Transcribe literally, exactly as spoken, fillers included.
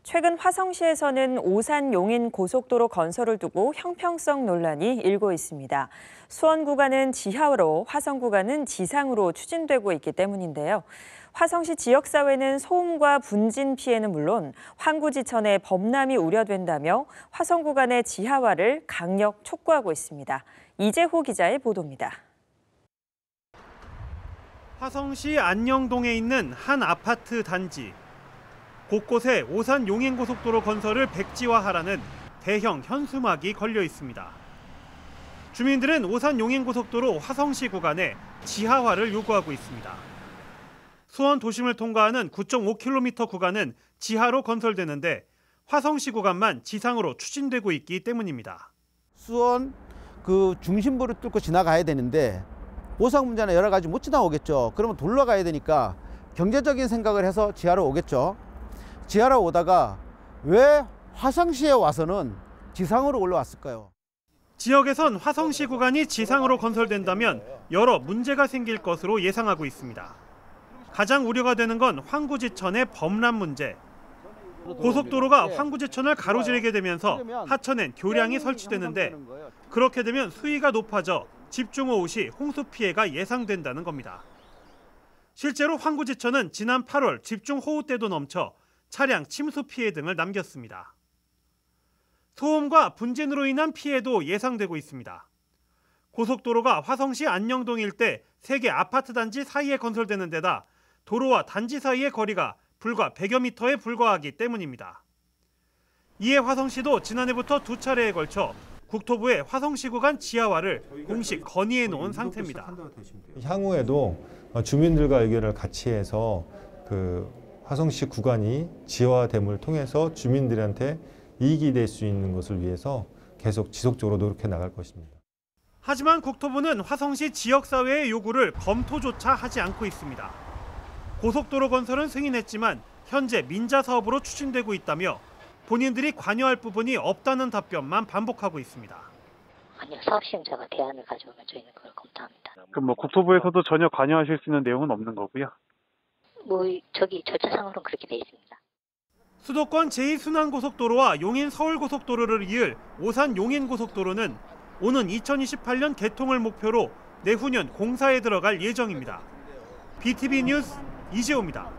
최근 화성시에서는 오산 용인 고속도로 건설을 두고 형평성 논란이 일고 있습니다. 수원 구간은 지하로, 화성 구간은 지상으로 추진되고 있기 때문인데요. 화성시 지역사회는 소음과 분진 피해는 물론 환구지천의 범람이 우려된다며 화성 구간의 지하화를 강력 촉구하고 있습니다. 이재호 기자의 보도입니다. 화성시 안녕동에 있는 한 아파트 단지. 곳곳에 오산 용인고속도로 건설을 백지화하라는 대형 현수막이 걸려 있습니다. 주민들은 오산 용인고속도로 화성시 구간에 지하화를 요구하고 있습니다. 수원 도심을 통과하는 구 점 오 킬로미터 구간은 지하로 건설되는데 화성시 구간만 지상으로 추진되고 있기 때문입니다. 수원 그 중심부를 뚫고 지나가야 되는데 보상 문제나 여러 가지 못 지나오겠죠. 그러면 돌러 가야 되니까 경제적인 생각을 해서 지하로 오겠죠. 지하로 오다가 왜 화성시에 와서는 지상으로 올라왔을까요? 지역에선 화성시 구간이 지상으로 건설된다면 여러 문제가 생길 것으로 예상하고 있습니다. 가장 우려가 되는 건 환구지천의 범람 문제. 고속도로가 환구지천을 가로지르게 되면서 하천엔 교량이 설치되는데 그렇게 되면 수위가 높아져 집중호우 시 홍수 피해가 예상된다는 겁니다. 실제로 환구지천은 지난 팔월 집중호우 때도 넘쳐 차량 침수 피해 등을 남겼습니다. 소음과 분진으로 인한 피해도 예상되고 있습니다. 고속도로가 화성시 안녕동 일대 세 개 아파트 단지 사이에 건설되는 데다 도로와 단지 사이의 거리가 불과 백여 미터에 불과하기 때문입니다. 이에 화성시도 지난해부터 두 차례에 걸쳐 국토부에 화성시 구간 지하화를 공식 건의해 놓은 상태입니다. 향후에도 주민들과 의견을 같이 해서 그 화성시 구간이 지하화됨을 통해서 주민들한테 이익이 될 수 있는 것을 위해서 계속 지속적으로 노력해 나갈 것입니다. 하지만 국토부는 화성시 지역사회의 요구를 검토조차 하지 않고 있습니다. 고속도로 건설은 승인했지만 현재 민자 사업으로 추진되고 있다며 본인들이 관여할 부분이 없다는 답변만 반복하고 있습니다. 아니요, 사업 시행자가 대안을 가져오면 저희는 그걸 검토합니다. 그럼 뭐 국토부에서도 전혀 관여하실 수 있는 내용은 없는 거고요? 뭐 저기 절차상으로는 그렇게 돼 있습니다. 수도권 제이 순환고속도로와 용인 서울고속도로를 이을 오산 용인고속도로는 오는 이천이십팔 년 개통을 목표로 내후년 공사에 들어갈 예정입니다. 비티비 뉴스 이재호입니다.